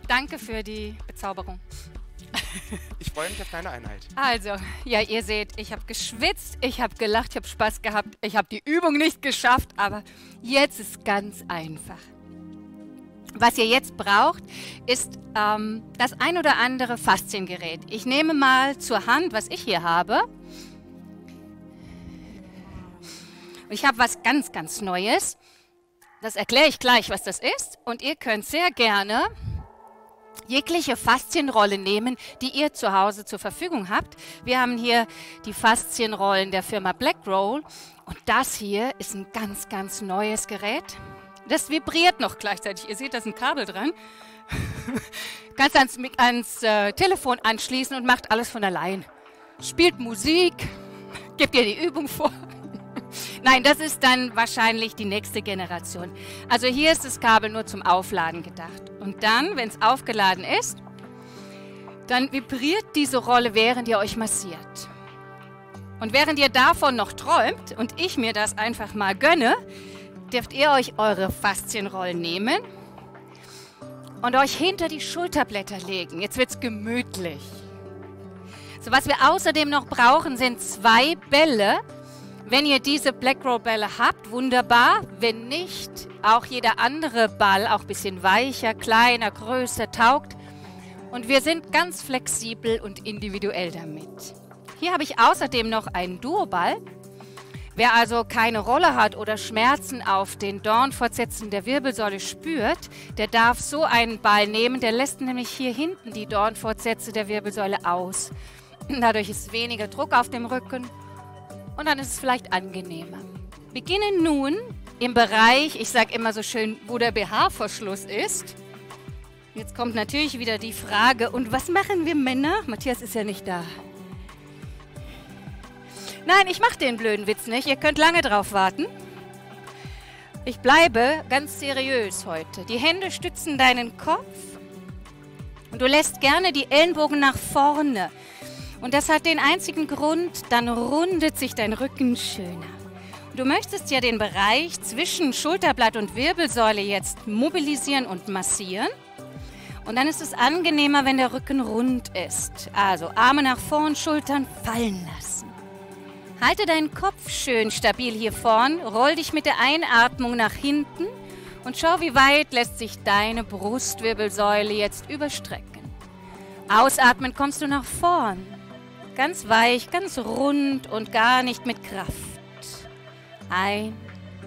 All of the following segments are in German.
Danke für die Bezauberung. Ich freue mich auf deine Einheit. Also, ja, ihr seht, ich habe geschwitzt, ich habe gelacht, ich habe Spaß gehabt, ich habe die Übung nicht geschafft, aber jetzt ist ganz einfach. Was ihr jetzt braucht, ist das ein oder andere Fasziengerät. Ich nehme mal zur Hand, was ich hier habe. Ich habe was ganz, ganz Neues. Das erkläre ich gleich, was das ist. Und ihr könnt sehr gerne jegliche Faszienrolle nehmen, die ihr zu Hause zur Verfügung habt. Wir haben hier die Faszienrollen der Firma Blackroll. Und das hier ist ein ganz, ganz neues Gerät. Das vibriert noch gleichzeitig. Ihr seht, da ist ein Kabel dran. Kannst ans Telefon anschließen und macht alles von allein. Spielt Musik, gebt ihr die Übung vor. Nein, das ist dann wahrscheinlich die nächste Generation. Also hier ist das Kabel nur zum Aufladen gedacht. Und dann, wenn es aufgeladen ist, dann vibriert diese Rolle, während ihr euch massiert. Und während ihr davon noch träumt und ich mir das einfach mal gönne, dürft ihr euch eure Faszienrollen nehmen und euch hinter die Schulterblätter legen. Jetzt wird es gemütlich. So, was wir außerdem noch brauchen, sind 2 Bälle. Wenn ihr diese Blackroll-Bälle habt, wunderbar. Wenn nicht, auch jeder andere Ball, auch ein bisschen weicher, kleiner, größer, taugt. Und wir sind ganz flexibel und individuell damit. Hier habe ich außerdem noch einen Duoball. Wer also keine Rolle hat oder Schmerzen auf den Dornfortsätzen der Wirbelsäule spürt, der darf so einen Ball nehmen. Der lässt nämlich hier hinten die Dornfortsätze der Wirbelsäule aus. Dadurch ist weniger Druck auf dem Rücken und dann ist es vielleicht angenehmer. Beginnen nun im Bereich, ich sage immer so schön, wo der BH-Verschluss ist. Jetzt kommt natürlich wieder die Frage, und was machen wir Männer? Matthias ist ja nicht da. Nein, ich mache den blöden Witz nicht. Ihr könnt lange drauf warten. Ich bleibe ganz seriös heute. Die Hände stützen deinen Kopf und du lässt gerne die Ellenbogen nach vorne. Und das hat den einzigen Grund, dann rundet sich dein Rücken schöner. Und du möchtest ja den Bereich zwischen Schulterblatt und Wirbelsäule jetzt mobilisieren und massieren. Und dann ist es angenehmer, wenn der Rücken rund ist. Also Arme nach vorn, Schultern fallen lassen. Halte deinen Kopf schön stabil hier vorn, roll dich mit der Einatmung nach hinten und schau, wie weit lässt sich deine Brustwirbelsäule jetzt überstrecken. Ausatmen kommst du nach vorn, ganz weich, ganz rund und gar nicht mit Kraft. Ein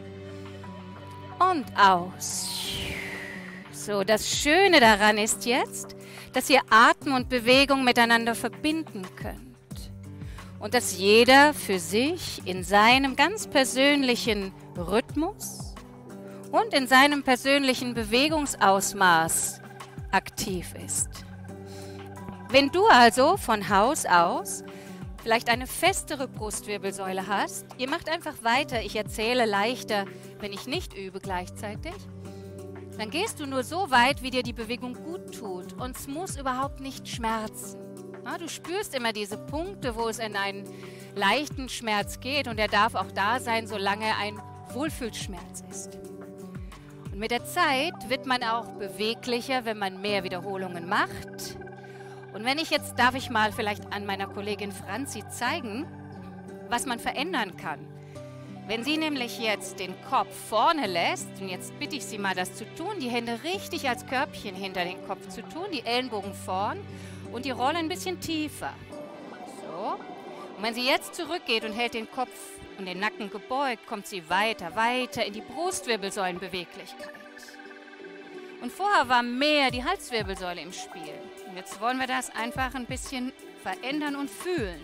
und aus. So, das Schöne daran ist jetzt, dass ihr Atmen und Bewegung miteinander verbinden könnt. Und dass jeder für sich in seinem ganz persönlichen Rhythmus und in seinem persönlichen Bewegungsausmaß aktiv ist. Wenn du also von Haus aus vielleicht eine festere Brustwirbelsäule hast, ihr macht einfach weiter, ich erzähle leichter, wenn ich nicht übe gleichzeitig, dann gehst du nur so weit, wie dir die Bewegung gut tut und es muss überhaupt nicht schmerzen. Du spürst immer diese Punkte, wo es in einen leichten Schmerz geht und er darf auch da sein, solange ein Wohlfühlschmerz ist. Und mit der Zeit wird man auch beweglicher, wenn man mehr Wiederholungen macht. Und wenn ich jetzt, darf ich mal vielleicht an meiner Kollegin Franzi zeigen, was man verändern kann. Wenn sie nämlich jetzt den Kopf vorne lässt, und jetzt bitte ich sie mal, das zu tun, die Hände richtig als Körbchen hinter den Kopf zu tun, die Ellenbogen vorn, und die Rolle ein bisschen tiefer. So. Und wenn sie jetzt zurückgeht und hält den Kopf und den Nacken gebeugt, kommt sie weiter, weiter in die Brustwirbelsäulenbeweglichkeit. Und vorher war mehr die Halswirbelsäule im Spiel. Und jetzt wollen wir das einfach ein bisschen verändern und fühlen.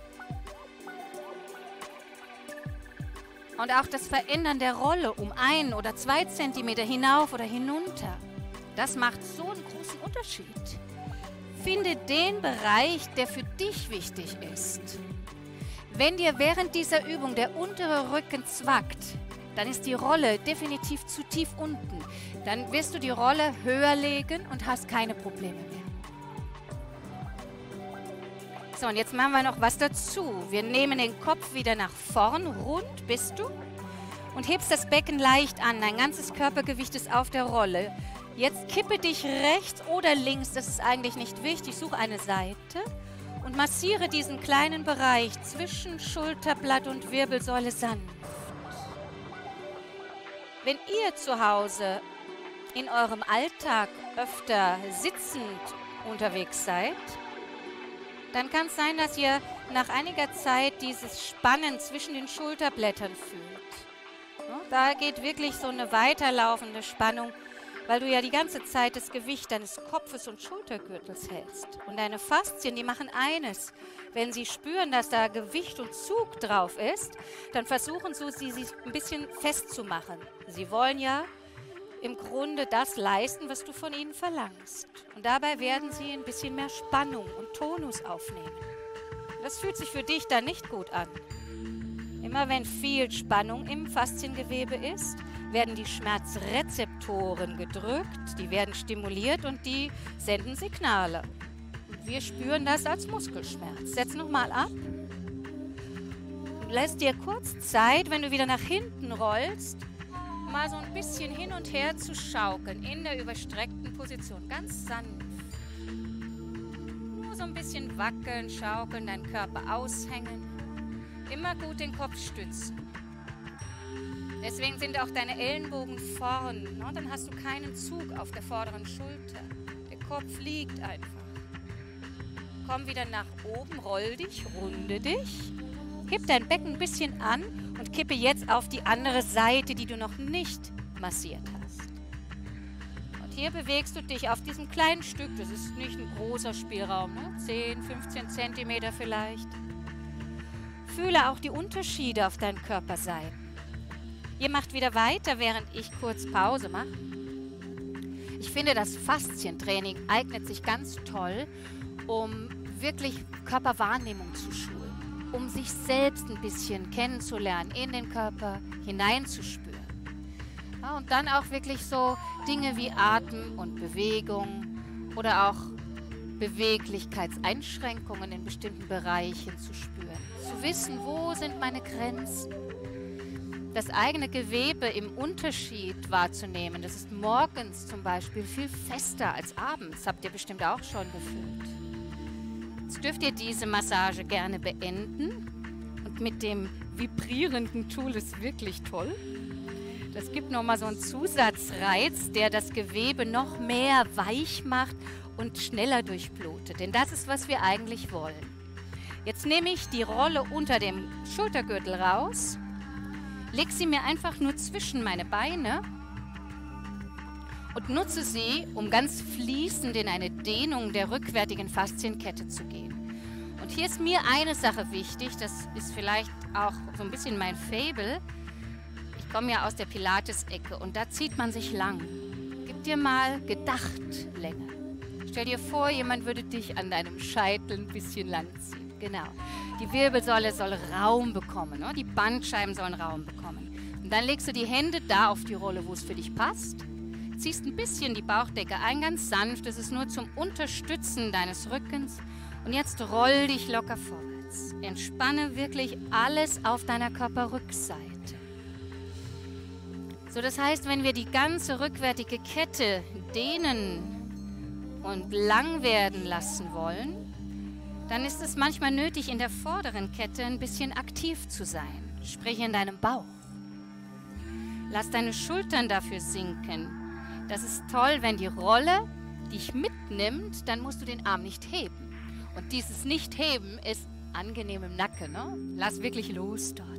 Und auch das Verändern der Rolle um 1 oder 2 Zentimeter hinauf oder hinunter, das macht so einen großen Unterschied. Finde den Bereich, der für dich wichtig ist. Wenn dir während dieser Übung der untere Rücken zwackt, dann ist die Rolle definitiv zu tief unten. Dann wirst du die Rolle höher legen und hast keine Probleme mehr. So, und jetzt machen wir noch was dazu. Wir nehmen den Kopf wieder nach vorn, rund bist du, und hebst das Becken leicht an. Dein ganzes Körpergewicht ist auf der Rolle. Jetzt kippe dich rechts oder links, das ist eigentlich nicht wichtig. Suche eine Seite und massiere diesen kleinen Bereich zwischen Schulterblatt und Wirbelsäule sanft. Wenn ihr zu Hause in eurem Alltag öfter sitzend unterwegs seid, dann kann es sein, dass ihr nach einiger Zeit dieses Spannen zwischen den Schulterblättern fühlt. Ja, da geht wirklich so eine weiterlaufende Spannung, weil du ja die ganze Zeit das Gewicht deines Kopfes und Schultergürtels hältst. Und deine Faszien, die machen eines. Wenn sie spüren, dass da Gewicht und Zug drauf ist, dann versuchen sie ein bisschen festzumachen. Sie wollen ja im Grunde das leisten, was du von ihnen verlangst. Und dabei werden sie ein bisschen mehr Spannung und Tonus aufnehmen. Das fühlt sich für dich dann nicht gut an. Immer wenn viel Spannung im Fasziengewebe ist, werden die Schmerzrezeptoren gedrückt, die werden stimuliert und die senden Signale. Und wir spüren das als Muskelschmerz. Setz nochmal ab. Lässt dir kurz Zeit, wenn du wieder nach hinten rollst, mal so ein bisschen hin und her zu schaukeln in der überstreckten Position, ganz sanft. Nur so ein bisschen wackeln, schaukeln, deinen Körper aushängen. Immer gut den Kopf stützen. Deswegen sind auch deine Ellenbogen vorn. Ne? Dann hast du keinen Zug auf der vorderen Schulter. Der Kopf liegt einfach. Komm wieder nach oben, roll dich, runde dich. Heb dein Becken ein bisschen an und kippe jetzt auf die andere Seite, die du noch nicht massiert hast. Und hier bewegst du dich auf diesem kleinen Stück. Das ist nicht ein großer Spielraum, ne? 10, 15 Zentimeter vielleicht. Fühle auch die Unterschiede auf deinen Körperseiten. Ihr macht wieder weiter, während ich kurz Pause mache. Ich finde, das Faszientraining eignet sich ganz toll, um wirklich Körperwahrnehmung zu schulen, um sich selbst ein bisschen kennenzulernen, in den Körper hineinzuspüren. Ja, und dann auch wirklich so Dinge wie Atem und Bewegung oder auch Beweglichkeitseinschränkungen in bestimmten Bereichen zu spüren. Zu wissen, wo sind meine Grenzen. Das eigene Gewebe im Unterschied wahrzunehmen. Das ist morgens zum Beispiel viel fester als abends. Habt ihr bestimmt auch schon gefühlt. Jetzt dürft ihr diese Massage gerne beenden. Und mit dem vibrierenden Tool ist wirklich toll. Das gibt nochmal so einen Zusatzreiz, der das Gewebe noch mehr weich macht und schneller durchblutet. Denn das ist, was wir eigentlich wollen. Jetzt nehme ich die Rolle unter dem Schultergürtel raus. Leg sie mir einfach nur zwischen meine Beine und nutze sie, um ganz fließend in eine Dehnung der rückwärtigen Faszienkette zu gehen. Und hier ist mir eine Sache wichtig, das ist vielleicht auch so ein bisschen mein Faible. Ich komme ja aus der Pilates-Ecke und da zieht man sich lang. Gib dir mal Gedachtlänge. Stell dir vor, jemand würde dich an deinem Scheitel ein bisschen lang ziehen. Genau. Die Wirbelsäule soll Raum bekommen, ne? Die Bandscheiben sollen Raum bekommen. Und dann legst du die Hände da auf die Rolle, wo es für dich passt. Ziehst ein bisschen die Bauchdecke ein, ganz sanft. Das ist nur zum Unterstützen deines Rückens. Und jetzt roll dich locker vorwärts. Entspanne wirklich alles auf deiner Körperrückseite. So, das heißt, wenn wir die ganze rückwärtige Kette dehnen und lang werden lassen wollen, dann ist es manchmal nötig, in der vorderen Kette ein bisschen aktiv zu sein. Sprich in deinem Bauch. Lass deine Schultern dafür sinken. Das ist toll, wenn die Rolle dich mitnimmt, dann musst du den Arm nicht heben. Und dieses Nicht-Heben ist angenehm im Nacken. Ne? Lass wirklich los dort.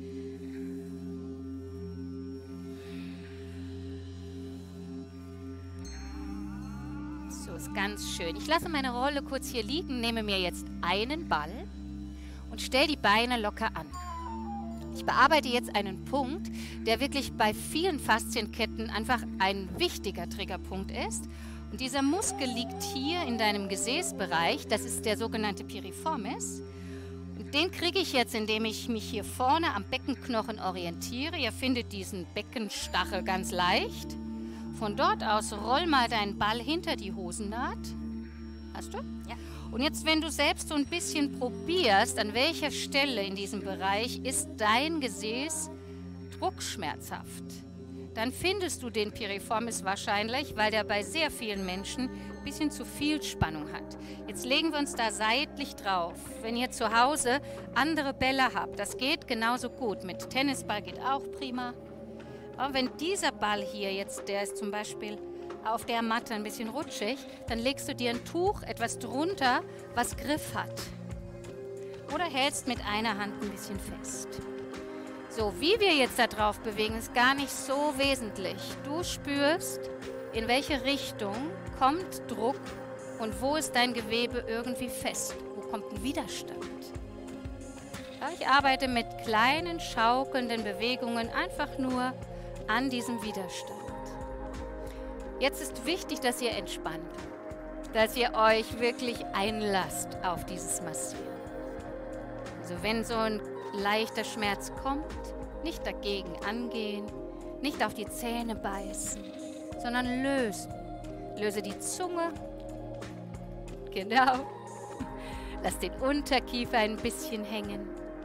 So, ist ganz schön. Ich lasse meine Rolle kurz hier liegen, nehme mir jetzt einen Ball und stelle die Beine locker an. Ich bearbeite jetzt einen Punkt, der wirklich bei vielen Faszienketten einfach ein wichtiger Triggerpunkt ist. Und dieser Muskel liegt hier in deinem Gesäßbereich, das ist der sogenannte Piriformis. Und den kriege ich jetzt, indem ich mich hier vorne am Beckenknochen orientiere. Ihr findet diesen Beckenstachel ganz leicht. Von dort aus roll mal deinen Ball hinter die Hosennaht. Hast du? Ja. Und jetzt, wenn du selbst so ein bisschen probierst, an welcher Stelle in diesem Bereich ist dein Gesäß druckschmerzhaft. dann findest du den Piriformis wahrscheinlich, weil der bei sehr vielen Menschen ein bisschen zu viel Spannung hat. Jetzt legen wir uns da seitlich drauf. Wenn ihr zu Hause andere Bälle habt, das geht genauso gut. Mit Tennisball geht auch prima. Aber wenn dieser Ball hier jetzt, der ist zum Beispiel auf der Matte ein bisschen rutschig, dann legst du dir ein Tuch etwas drunter, was Griff hat. Oder hältst mit einer Hand ein bisschen fest. So, wie wir jetzt da drauf bewegen, ist gar nicht so wesentlich. Du spürst, in welche Richtung kommt Druck und wo ist dein Gewebe irgendwie fest. Wo kommt ein Widerstand? Ja, ich arbeite mit kleinen, schaukelnden Bewegungen einfach nur an diesem Widerstand. Jetzt ist wichtig, dass ihr entspannt, dass ihr euch wirklich einlasst auf dieses Massieren. Also wenn so ein leichter Schmerz kommt, nicht dagegen angehen, nicht auf die Zähne beißen, sondern lösen. Löse die Zunge, genau. Lass den Unterkiefer ein bisschen hängen.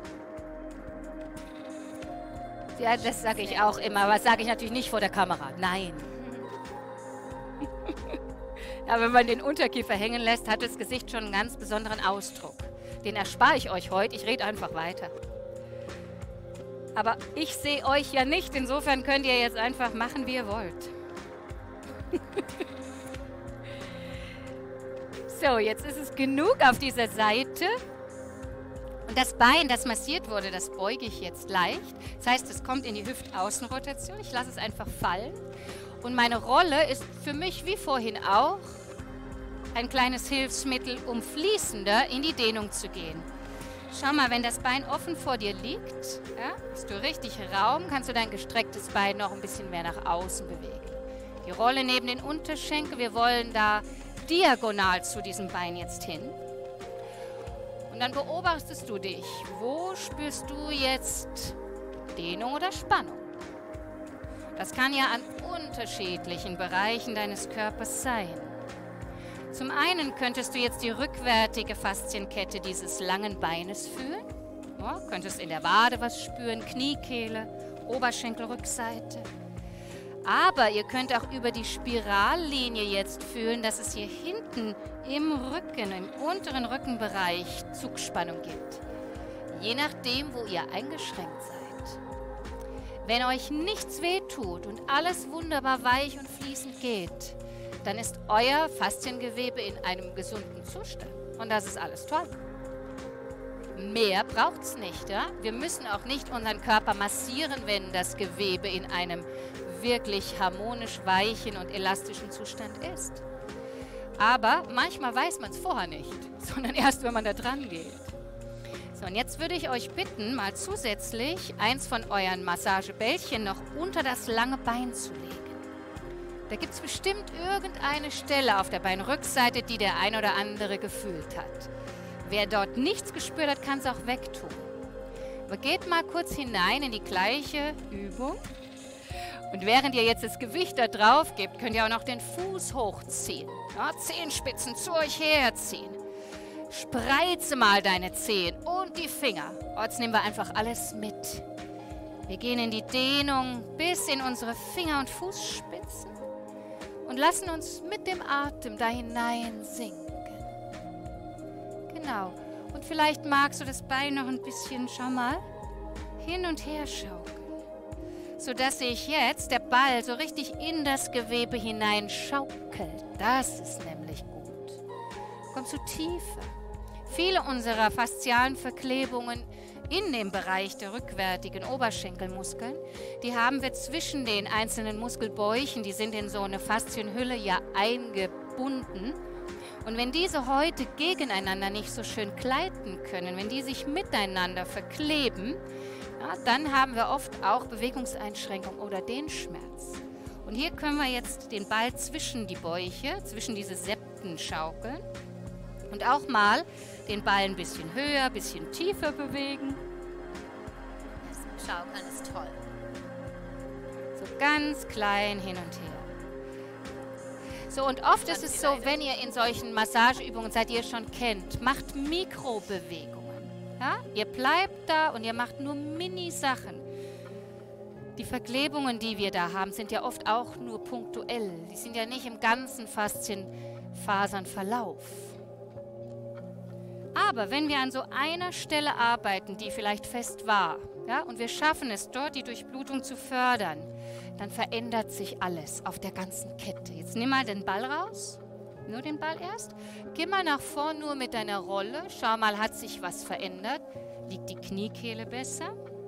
Ja, das sage ich auch immer, aber das sage ich natürlich nicht vor der Kamera. Nein. Aber wenn man den Unterkiefer hängen lässt, hat das Gesicht schon einen ganz besonderen Ausdruck. Den erspare ich euch heute, ich rede einfach weiter. Aber ich sehe euch ja nicht, insofern könnt ihr jetzt einfach machen, wie ihr wollt. So, jetzt ist es genug auf dieser Seite. Und das Bein, das massiert wurde, das beuge ich jetzt leicht. Das heißt, es kommt in die Hüftaußenrotation. Ich lasse es einfach fallen. Und meine Rolle ist für mich wie vorhin auch ein kleines Hilfsmittel, um fließender in die Dehnung zu gehen. Schau mal, wenn das Bein offen vor dir liegt, ja, hast du richtig Raum, kannst du dein gestrecktes Bein noch ein bisschen mehr nach außen bewegen. Die Rolle neben den Unterschenkel, wir wollen da diagonal zu diesem Bein jetzt hin. Und dann beobachtest du dich. Wo spürst du jetzt Dehnung oder Spannung? Das kann ja an unterschiedlichen Bereichen deines Körpers sein. Zum einen könntest du jetzt die rückwärtige Faszienkette dieses langen Beines fühlen. Ja, könntest in der Wade was spüren, Kniekehle, Oberschenkelrückseite. Aber ihr könnt auch über die Spirallinie jetzt fühlen, dass es hier hinten im Rücken, im unteren Rückenbereich Zugspannung gibt. Je nachdem, wo ihr eingeschränkt seid. Wenn euch nichts wehtut und alles wunderbar weich und fließend geht, dann ist euer Fasziengewebe in einem gesunden Zustand. Und das ist alles toll. Mehr braucht es nicht. Ja? Wir müssen auch nicht unseren Körper massieren, wenn das Gewebe in einem wirklich harmonisch weichen und elastischen Zustand ist. Aber manchmal weiß man es vorher nicht, sondern erst, wenn man da dran geht. So, und jetzt würde ich euch bitten, mal zusätzlich eins von euren Massagebällchen noch unter das lange Bein zu legen. Da gibt es bestimmt irgendeine Stelle auf der Beinrückseite, die der ein oder andere gefühlt hat. Wer dort nichts gespürt hat, kann es auch wegtun. Aber geht mal kurz hinein in die gleiche Übung. Und während ihr jetzt das Gewicht da drauf gebt, könnt ihr auch noch den Fuß hochziehen. Ja, Zehenspitzen zu euch herziehen. Spreize mal deine Zehen und die Finger. Jetzt nehmen wir einfach alles mit. Wir gehen in die Dehnung bis in unsere Finger- und Fußspitzen und lassen uns mit dem Atem da hinein sinken. Genau. Und vielleicht magst du das Bein noch ein bisschen, schau mal, hin und her schaukeln. Sodass sich jetzt der Ball so richtig in das Gewebe hinein schaukelt. Das ist nämlich gut. Kommst du tiefer. Viele unserer faszialen Verklebungen in dem Bereich der rückwärtigen Oberschenkelmuskeln, die haben wir zwischen den einzelnen Muskelbäuchen, die sind in so eine Faszienhülle ja eingebunden. Und wenn diese heute gegeneinander nicht so schön gleiten können, wenn die sich miteinander verkleben, ja, dann haben wir oft auch Bewegungseinschränkungen oder den Schmerz. Und hier können wir jetzt den Ball zwischen die Bäuche, zwischen diese Septen schaukeln und auch mal den Ball ein bisschen höher, ein bisschen tiefer bewegen. Das Schaukeln ist toll. So ganz klein hin und her. So, und oft ist es so, wenn ihr in solchen Massageübungen seid, die ihr schon kennt, macht Mikrobewegungen. Ja? Ihr bleibt da und ihr macht nur Mini-Sachen. Die Verklebungen, die wir da haben, sind ja oft auch nur punktuell. Die sind ja nicht im ganzen Faszienfasernverlauf. Aber wenn wir an so einer Stelle arbeiten, die vielleicht fest war, ja, und wir schaffen es dort, die Durchblutung zu fördern, dann verändert sich alles auf der ganzen Kette. Jetzt nimm mal den Ball raus, nur den Ball erst. Geh mal nach vorn nur mit deiner Rolle. Schau mal, hat sich was verändert? Liegt die Kniekehle besser?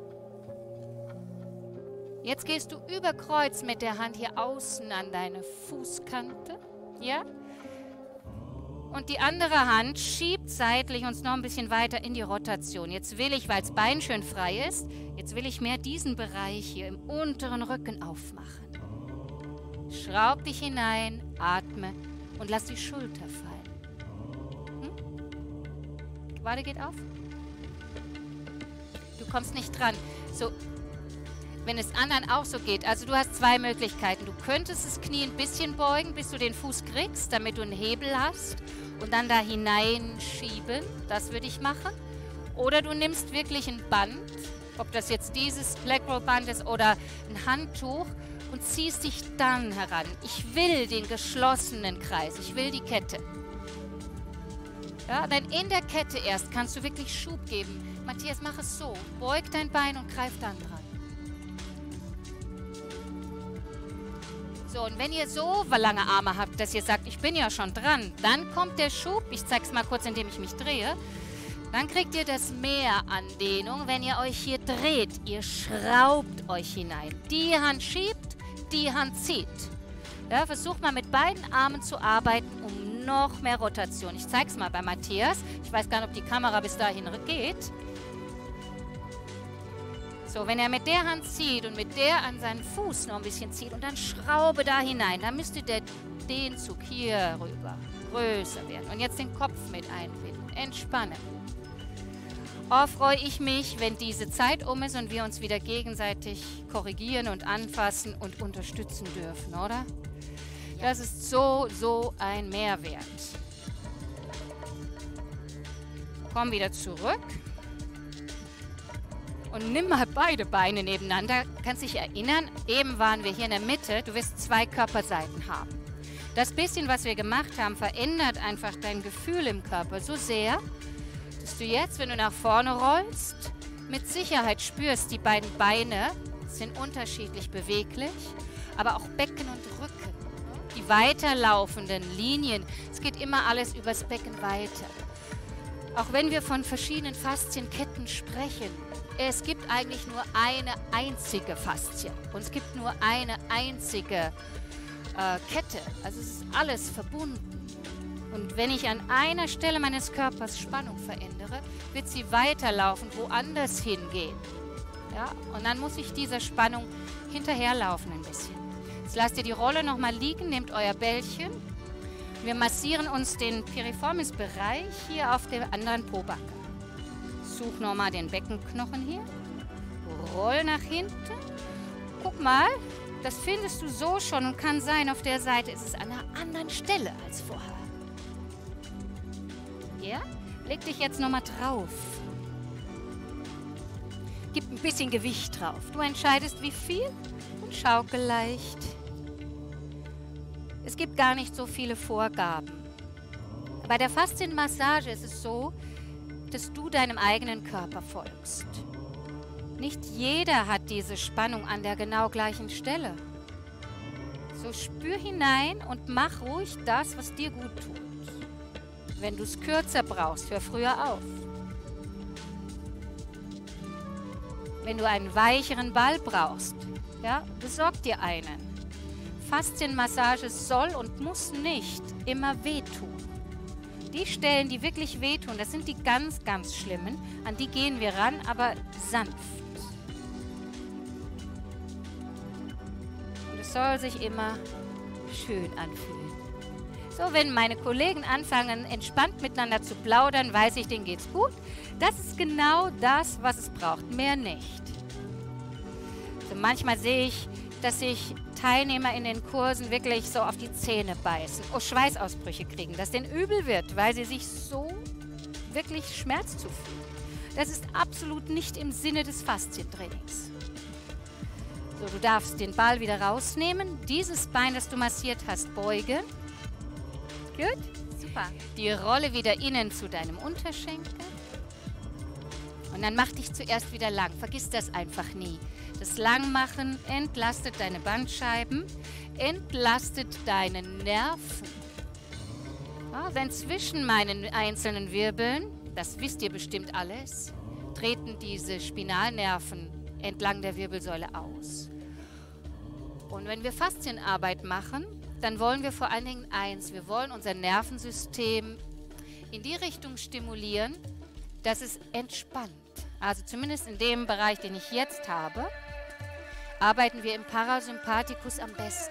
Jetzt gehst du über Kreuz mit der Hand hier außen an deine Fußkante, ja? Und die andere Hand schiebt seitlich uns noch ein bisschen weiter in die Rotation. Jetzt will ich, weil das Bein schön frei ist, jetzt will ich mehr diesen Bereich hier im unteren Rücken aufmachen. Schraub dich hinein, atme und lass die Schulter fallen. Wade geht auf. Du kommst nicht dran. So, wenn es anderen auch so geht, also du hast zwei Möglichkeiten. Du könntest das Knie ein bisschen beugen, bis du den Fuß kriegst, damit du einen Hebel hast und dann da hineinschieben. Das würde ich machen. Oder du nimmst wirklich ein Band, ob das jetzt dieses Blackroll-Band ist oder ein Handtuch und ziehst dich dann heran. Ich will den geschlossenen Kreis, ich will die Kette. Ja, dann in der Kette erst kannst du wirklich Schub geben. Matthias, mach es so. Beug dein Bein und greif dann dran. So, und wenn ihr so lange Arme habt, dass ihr sagt, ich bin ja schon dran, dann kommt der Schub. Ich zeige es mal kurz, indem ich mich drehe. Dann kriegt ihr das mehr an Dehnung, wenn ihr euch hier dreht. Ihr schraubt euch hinein. Die Hand schiebt, die Hand zieht. Ja, versucht mal mit beiden Armen zu arbeiten, um noch mehr Rotation. Ich zeige es mal bei Matthias. Ich weiß gar nicht, ob die Kamera bis dahin geht. So, wenn er mit der Hand zieht und mit der an seinen Fuß noch ein bisschen zieht und dann schraube da hinein, dann müsste der Dehnzug hier rüber größer werden. Und jetzt den Kopf mit einbinden. Entspannen. Oh, freue ich mich, wenn diese Zeit um ist und wir uns wieder gegenseitig korrigieren und anfassen und unterstützen dürfen, oder? Das ist so ein Mehrwert. Komm wieder zurück. Und nimm mal beide Beine nebeneinander. Kannst dich erinnern, eben waren wir hier in der Mitte. Du wirst zwei Körperseiten haben. Das bisschen, was wir gemacht haben, verändert einfach dein Gefühl im Körper so sehr, dass du jetzt, wenn du nach vorne rollst, mit Sicherheit spürst, die beiden Beine sind unterschiedlich beweglich, aber auch Becken und Rücken. Die weiterlaufenden Linien, es geht immer alles übers Becken weiter. Auch wenn wir von verschiedenen Faszienketten sprechen, es gibt eigentlich nur eine einzige Faszie und es gibt nur eine einzige Kette. Also es ist alles verbunden. Und wenn ich an einer Stelle meines Körpers Spannung verändere, wird sie weiterlaufen, woanders hingehen. Ja? Und dann muss ich dieser Spannung hinterherlaufen ein bisschen. Jetzt lasst ihr die Rolle nochmal liegen, nehmt euer Bällchen. Wir massieren uns den Piriformis-Bereich hier auf der anderen Pobacke. Such nochmal den Beckenknochen hier. Roll nach hinten. Guck mal, das findest du so schon und kann sein, auf der Seite ist es an einer anderen Stelle als vorher. Ja? Leg dich jetzt nochmal drauf. Gib ein bisschen Gewicht drauf. Du entscheidest wie viel und schaukel leicht. Es gibt gar nicht so viele Vorgaben. Bei der Faszienmassage ist es so, dass du deinem eigenen Körper folgst. Nicht jeder hat diese Spannung an der genau gleichen Stelle. So spür hinein und mach ruhig das, was dir gut tut. Wenn du es kürzer brauchst, hör früher auf. Wenn du einen weicheren Ball brauchst, ja, besorg dir einen. Faszienmassage soll und muss nicht immer wehtun. Die Stellen, die wirklich wehtun, das sind die ganz, ganz schlimmen. An die gehen wir ran, aber sanft. Und es soll sich immer schön anfühlen. So, wenn meine Kollegen anfangen, entspannt miteinander zu plaudern, weiß ich, denen geht's gut. Das ist genau das, was es braucht, mehr nicht. So, manchmal sehe ich, dass sich Teilnehmer in den Kursen wirklich so auf die Zähne beißen, Schweißausbrüche kriegen, dass denen übel wird, weil sie sich so wirklich Schmerz zufügen. Das ist absolut nicht im Sinne des Faszientrainings. So, du darfst den Ball wieder rausnehmen. Dieses Bein, das du massiert hast, beugen. Gut. Super. Die Rolle wieder innen zu deinem Unterschenkel. Und dann mach dich zuerst wieder lang. Vergiss das einfach nie. Das Langmachen entlastet deine Bandscheiben, entlastet deine Nerven. Ja, wenn zwischen meinen einzelnen Wirbeln, das wisst ihr bestimmt alles, treten diese Spinalnerven entlang der Wirbelsäule aus. Und wenn wir Faszienarbeit machen, dann wollen wir vor allen Dingen eins, wir wollen unser Nervensystem in die Richtung stimulieren, dass es entspannt. Also zumindest in dem Bereich, den ich jetzt habe, arbeiten wir im Parasympathikus am besten.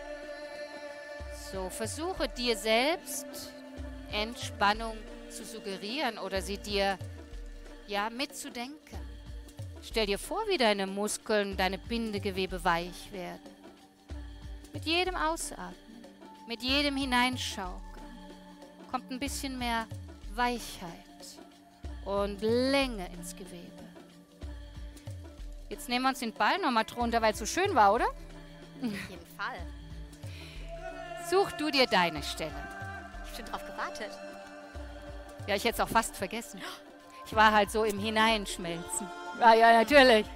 So, versuche dir selbst Entspannung zu suggerieren oder sie dir mitzudenken. Stell dir vor, wie deine Muskeln, deine Bindegewebe weich werden. Mit jedem Ausatmen, mit jedem Hineinschaukeln kommt ein bisschen mehr Weichheit und Länge ins Gewebe. Jetzt nehmen wir uns den Ball nochmal drunter, weil es so schön war, oder? Auf jeden Fall. Such du dir deine Stelle. Ich habe schon drauf gewartet. Ja, ich hätte es auch fast vergessen. Ich war halt so im Hineinschmelzen. Ja, natürlich.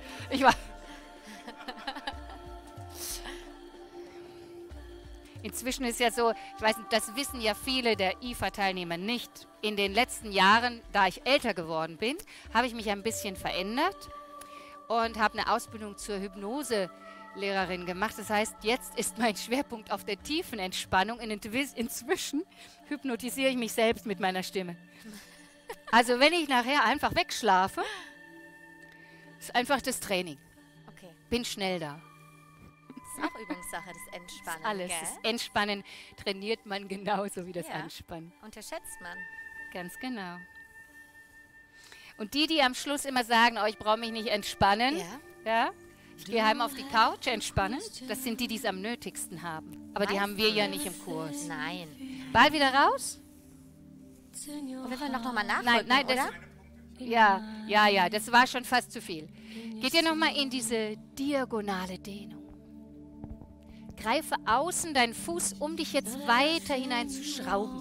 Inzwischen ist ja so, ich weiß nicht, das wissen ja viele der IFA-Teilnehmer nicht. In den letzten Jahren, da ich älter geworden bin, habe ich mich ein bisschen verändert und habe eine Ausbildung zur Hypnoselehrerin gemacht. Das heißt, jetzt ist mein Schwerpunkt auf der tiefen Entspannung. Inzwischen hypnotisiere ich mich selbst mit meiner Stimme. Also wenn ich nachher einfach wegschlafe, ist einfach das Training. Okay. Bin schnell da. Das ist auch Übungssache, das Entspannen. Alles. Gell? Das Entspannen trainiert man genauso wie das Anspannen. Unterschätzt man. Ganz genau. Und die am Schluss immer sagen, oh, ich brauche mich nicht entspannen, ja, ich gehe heim auf die Couch, entspannen, das sind die es am nötigsten haben. Aber die haben wir ja nicht im Kurs. Nein. Ball wieder raus? Und wenn wir noch mal nachrücken, Nein, oder? Ja, das war schon fast zu viel. Geht ihr nochmal in diese diagonale Dehnung. Greife außen deinen Fuß, um dich jetzt weiter hinein zu schrauben.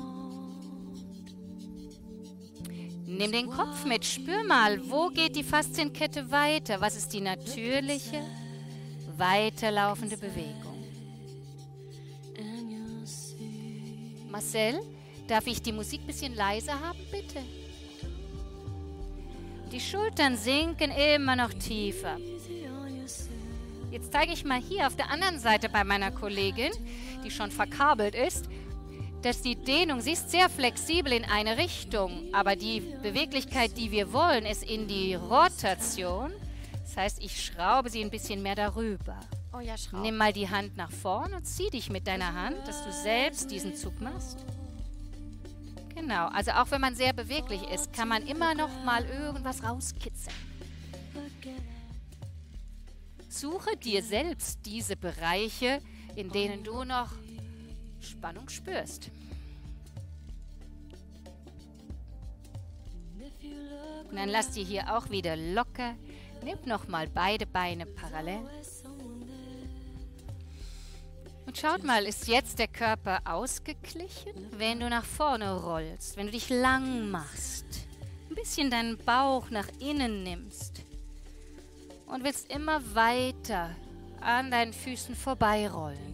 Nimm den Kopf mit, spür mal, wo geht die Faszienkette weiter? Was ist die natürliche, weiterlaufende Bewegung? Marcel, darf ich die Musik ein bisschen leiser haben, bitte? Die Schultern sinken immer noch tiefer. Jetzt zeige ich mal hier auf der anderen Seite bei meiner Kollegin, die schon verkabelt ist, dass die Dehnung, sie ist sehr flexibel in eine Richtung, aber die Beweglichkeit, die wir wollen, ist in die Rotation. Das heißt, ich schraube sie ein bisschen mehr darüber. Oh ja, schraub. Nimm mal die Hand nach vorn und zieh dich mit deiner Hand, dass du selbst diesen Zug machst. Genau, also auch wenn man sehr beweglich ist, kann man immer noch mal irgendwas rauskitzeln. Suche dir selbst diese Bereiche, in denen du noch Spannung spürst. Und dann lass dir hier auch wieder locker. Nimm nochmal beide Beine parallel. Und schaut mal, ist jetzt der Körper ausgeglichen, wenn du nach vorne rollst, wenn du dich lang machst, ein bisschen deinen Bauch nach innen nimmst und willst immer weiter an deinen Füßen vorbeirollen.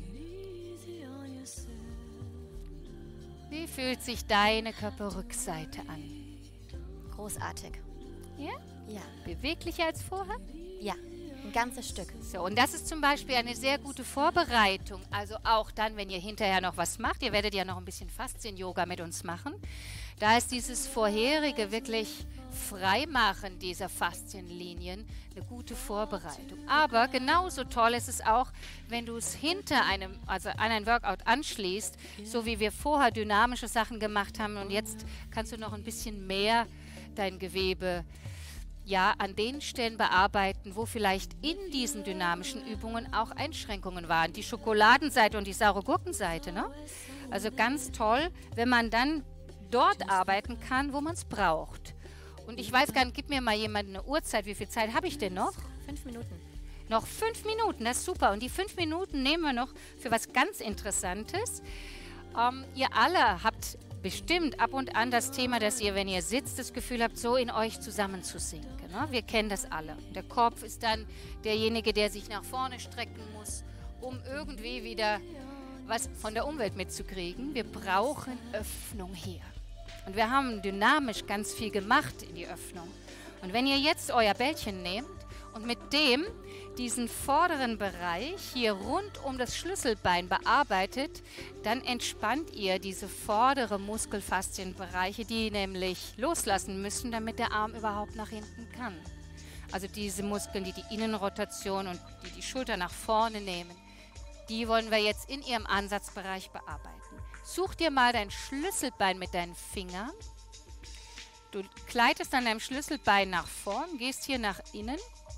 Wie fühlt sich deine Körperrückseite an? Großartig. Ja? Ja. Beweglicher als vorher? Ja. Ein ganzes Stück. So, und das ist zum Beispiel eine sehr gute Vorbereitung. Also auch dann, wenn ihr hinterher noch was macht, ihr werdet ja noch ein bisschen Faszien-Yoga mit uns machen. Da ist dieses vorherige wirklich Freimachen dieser Faszienlinien eine gute Vorbereitung. Aber genauso toll ist es auch, wenn du es hinter einem, also an ein Workout anschließt, so wie wir vorher dynamische Sachen gemacht haben und jetzt kannst du noch ein bisschen mehr dein Gewebe an den Stellen bearbeiten, wo vielleicht in diesen dynamischen Übungen auch Einschränkungen waren. Die Schokoladenseite und die saure Gurkenseite, ne? Also ganz toll, wenn man dann dort arbeiten kann, wo man es braucht. Und ich weiß gar nicht, gib mir mal jemand eine Uhrzeit, wie viel Zeit habe ich denn noch? 5 Minuten. Noch 5 Minuten, das ist super. Und die 5 Minuten nehmen wir noch für was ganz Interessantes. Ihr alle habt bestimmt ab und an das Thema, dass ihr, wenn ihr sitzt, das Gefühl habt, so in euch zusammenzusinken. Ne? Wir kennen das alle. Der Kopf ist dann derjenige, der sich nach vorne strecken muss, um irgendwie wieder was von der Umwelt mitzukriegen. Wir brauchen Öffnung hier. Und wir haben dynamisch ganz viel gemacht in die Öffnung. Und wenn ihr jetzt euer Bällchen nehmt und mit dem diesen vorderen Bereich hier rund um das Schlüsselbein bearbeitet, dann entspannt ihr diese vordere Muskelfaszienbereiche, die nämlich loslassen müssen, damit der Arm überhaupt nach hinten kann. Also diese Muskeln, die die Innenrotation und die Schulter nach vorne nehmen, die wollen wir jetzt in ihrem Ansatzbereich bearbeiten. Such dir mal dein Schlüsselbein mit deinen Fingern. Du gleitest an deinem Schlüsselbein nach vorn, gehst hier nach innen.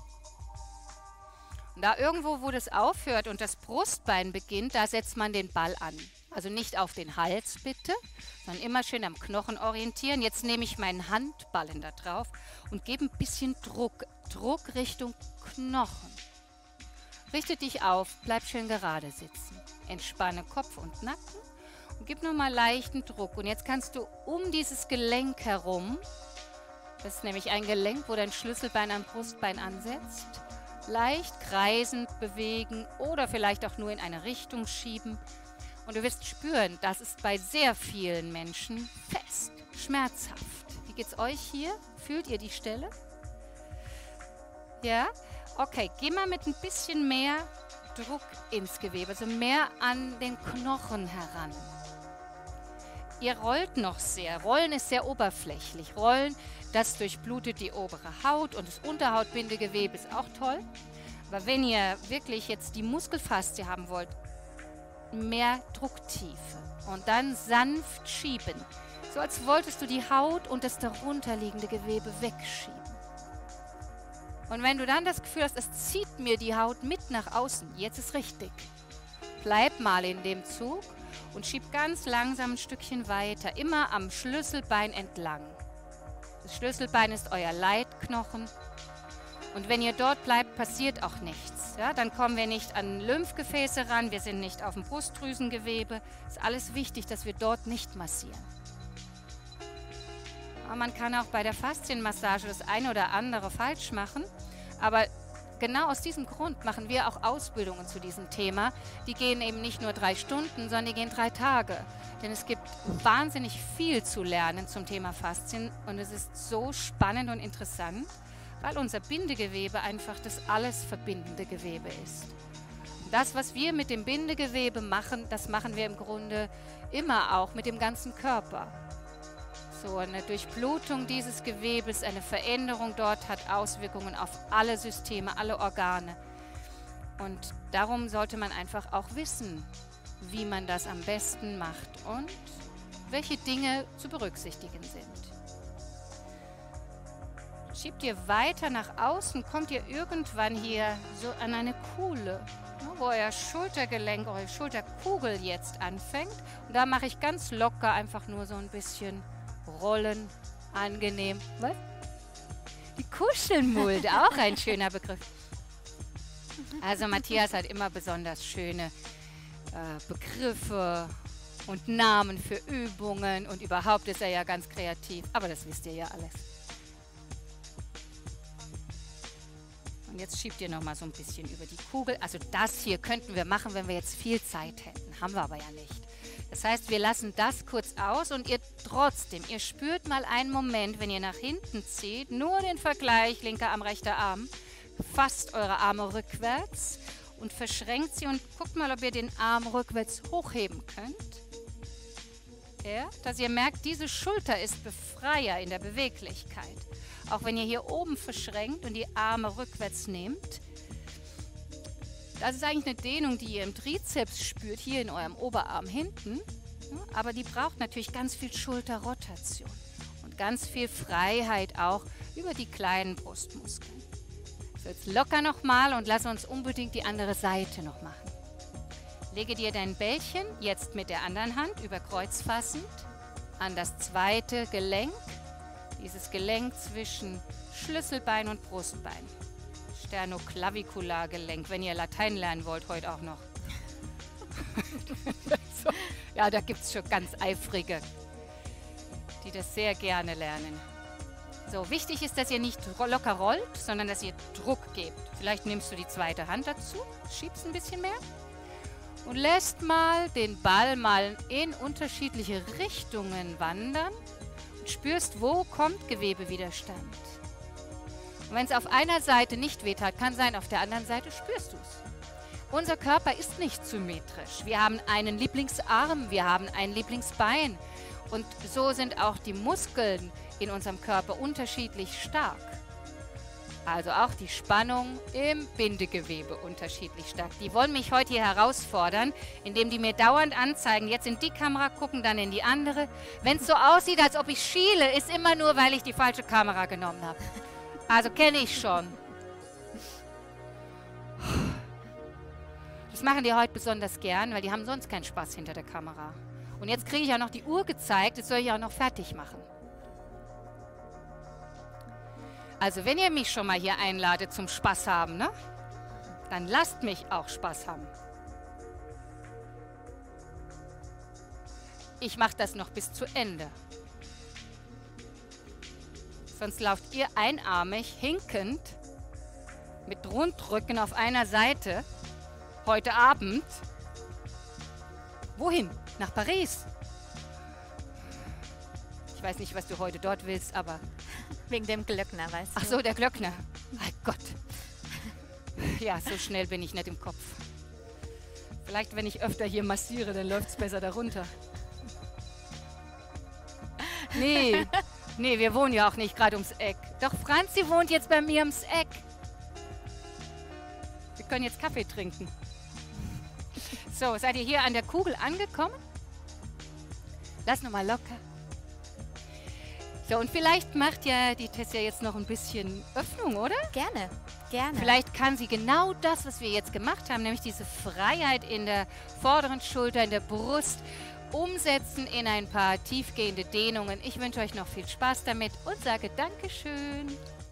Und da irgendwo, wo das aufhört und das Brustbein beginnt, da setzt man den Ball an. Also nicht auf den Hals bitte, sondern immer schön am Knochen orientieren. Jetzt nehme ich meinen Handballen da drauf und gebe ein bisschen Druck. Druck Richtung Knochen. Richte dich auf, bleib schön gerade sitzen. Entspanne Kopf und Nacken und gib nochmal leichten Druck. Und jetzt kannst du um dieses Gelenk herum, das ist nämlich ein Gelenk, wo dein Schlüsselbein am Brustbein ansetzt, leicht kreisend bewegen oder vielleicht auch nur in eine Richtung schieben. Und du wirst spüren, das ist bei sehr vielen Menschen fest, schmerzhaft. Wie geht's euch hier? Fühlt ihr die Stelle? Ja? Okay, geh mal mit ein bisschen mehr Druck ins Gewebe, also mehr an den Knochen heran. Ihr rollt noch sehr. Rollen ist sehr oberflächlich. Rollen, das durchblutet die obere Haut und das Unterhautbindegewebe ist auch toll. Aber wenn ihr wirklich jetzt die Muskelfaszie haben wollt, mehr Drucktiefe und dann sanft schieben. So als wolltest du die Haut und das darunterliegende Gewebe wegschieben. Und wenn du dann das Gefühl hast, es zieht mir die Haut mit nach außen, jetzt ist richtig. Bleib mal in dem Zug und schieb ganz langsam ein Stückchen weiter, immer am Schlüsselbein entlang. Das Schlüsselbein ist euer Leitknochen. Und wenn ihr dort bleibt, passiert auch nichts. Ja? Dann kommen wir nicht an Lymphgefäße ran, wir sind nicht auf dem Brustdrüsengewebe. Es ist alles wichtig, dass wir dort nicht massieren. Aber man kann auch bei der Faszienmassage das eine oder andere falsch machen. Aber genau aus diesem Grund machen wir auch Ausbildungen zu diesem Thema. Die gehen eben nicht nur 3 Stunden, sondern die gehen 3 Tage. Denn es gibt wahnsinnig viel zu lernen zum Thema Faszien. Und es ist so spannend und interessant, weil unser Bindegewebe einfach das alles verbindende Gewebe ist. Und das, was wir mit dem Bindegewebe machen, das machen wir im Grunde immer auch mit dem ganzen Körper. So eine Durchblutung dieses Gewebes, eine Veränderung dort hat Auswirkungen auf alle Systeme, alle Organe. Und darum sollte man einfach auch wissen, wie man das am besten macht und welche Dinge zu berücksichtigen sind. Schiebt ihr weiter nach außen, kommt ihr irgendwann hier so an eine Kuhle, wo euer Schultergelenk, eure Schulterkugel jetzt anfängt. Und da mache ich ganz locker einfach nur so ein bisschen rollen, angenehm. Was? Die Kuschelmulde, auch ein schöner Begriff. Also Matthias hat immer besonders schöne Begriffe und Namen für Übungen und überhaupt ist er ja ganz kreativ, aber das wisst ihr ja alles. Und jetzt schiebt ihr nochmal so ein bisschen über die Kugel. Also das hier könnten wir machen, wenn wir jetzt viel Zeit hätten. Haben wir aber ja nicht. Das heißt, wir lassen das kurz aus und ihr trotzdem, ihr spürt mal einen Moment, wenn ihr nach hinten zieht, nur den Vergleich, linker Arm, rechter Arm, fasst eure Arme rückwärts und verschränkt sie und guckt mal, ob ihr den Arm rückwärts hochheben könnt. Ja, dass ihr merkt, diese Schulter ist Befreier in der Beweglichkeit. Auch wenn ihr hier oben verschränkt und die Arme rückwärts nehmt. Das ist eigentlich eine Dehnung, die ihr im Trizeps spürt, hier in eurem Oberarm hinten. Ja, aber die braucht natürlich ganz viel Schulterrotation und ganz viel Freiheit auch über die kleinen Brustmuskeln. So, jetzt locker nochmal und lass uns unbedingt die andere Seite noch machen. Lege dir dein Bällchen jetzt mit der anderen Hand über Kreuz fassend an das zweite Gelenk. Dieses Gelenk zwischen Schlüsselbein und Brustbein. Sternoclaviculargelenk, wenn ihr Latein lernen wollt, heute auch noch. So, ja, da gibt es schon ganz Eifrige, die das sehr gerne lernen. So, wichtig ist, dass ihr nicht locker rollt, sondern dass ihr Druck gebt. Vielleicht nimmst du die zweite Hand dazu, schiebst ein bisschen mehr und lässt mal den Ball mal in unterschiedliche Richtungen wandern und spürst, wo kommt Gewebewiderstand. Und wenn es auf einer Seite nicht wehtat, kann sein, auf der anderen Seite spürst du es. Unser Körper ist nicht symmetrisch. Wir haben einen Lieblingsarm, wir haben ein Lieblingsbein. Und so sind auch die Muskeln in unserem Körper unterschiedlich stark. Also auch die Spannung im Bindegewebe unterschiedlich stark. Die wollen mich heute hier herausfordern, indem die mir dauernd anzeigen, jetzt in die Kamera gucken, dann in die andere. Wenn es so aussieht, als ob ich schiele, ist immer nur, weil ich die falsche Kamera genommen habe. Also kenne ich schon. Das machen die heute besonders gern, weil die haben sonst keinen Spaß hinter der Kamera. Und jetzt kriege ich ja noch die Uhr gezeigt, das soll ich auch noch fertig machen. Also wenn ihr mich schon mal hier einladet zum Spaß haben, ne? Dann lasst mich auch Spaß haben. Ich mache das noch bis zu Ende. Sonst lauft ihr einarmig, hinkend, mit Rundrücken auf einer Seite, heute Abend. Wohin? Nach Paris. Ich weiß nicht, was du heute dort willst, aber... Wegen dem Glöckner, weißt du? Ach so, der Glöckner. Mein Gott. Ja, so schnell bin ich nicht im Kopf. Vielleicht, wenn ich öfter hier massiere, dann läuft es besser darunter. Nee, wir wohnen ja auch nicht gerade ums Eck. Doch Franzi wohnt jetzt bei mir ums Eck. Wir können jetzt Kaffee trinken. So, seid ihr hier an der Kugel angekommen? Lass nochmal locker. So, und vielleicht macht ja die Tessia jetzt noch ein bisschen Öffnung, oder? Gerne, gerne. Vielleicht kann sie genau das, was wir jetzt gemacht haben, nämlich diese Freiheit in der vorderen Schulter, in der Brust, umsetzen in ein paar tiefgehende Dehnungen. Ich wünsche euch noch viel Spaß damit und sage Dankeschön.